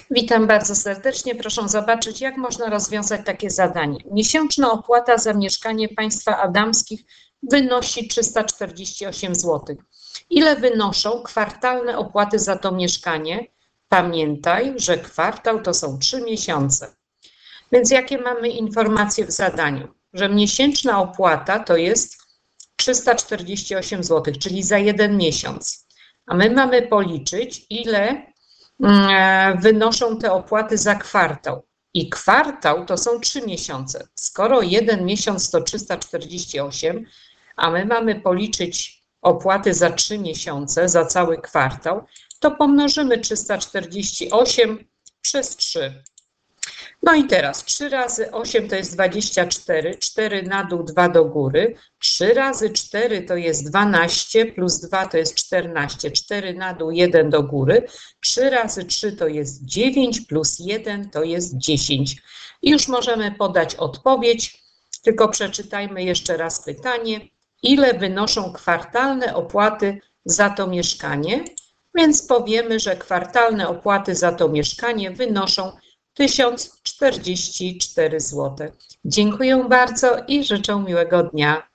Witam bardzo serdecznie. Proszę zobaczyć, jak można rozwiązać takie zadanie. Miesięczna opłata za mieszkanie państwa adamskich wynosi 348 zł. Ile wynoszą kwartalne opłaty za to mieszkanie? Pamiętaj, że kwartał to są 3 miesiące. Więc jakie mamy informacje w zadaniu? Że miesięczna opłata to jest 348 zł, czyli za 1 miesiąc. A my mamy policzyć, ile wynoszą te opłaty za kwartał. I kwartał to są 3 miesiące. Skoro 1 miesiąc to 348, a my mamy policzyć opłaty za 3 miesiące, za cały kwartał, to pomnożymy 348 przez 3. No i teraz 3 razy 8 to jest 24, 4 na dół, 2 do góry, 3 razy 4 to jest 12, plus 2 to jest 14, 4 na dół, 1 do góry, 3 razy 3 to jest 9, plus 1 to jest 10. I już możemy podać odpowiedź, tylko przeczytajmy jeszcze raz pytanie. Ile wynoszą kwartalne opłaty za to mieszkanie? Więc powiemy, że kwartalne opłaty za to mieszkanie wynoszą 1044 zł. Dziękuję bardzo i życzę miłego dnia.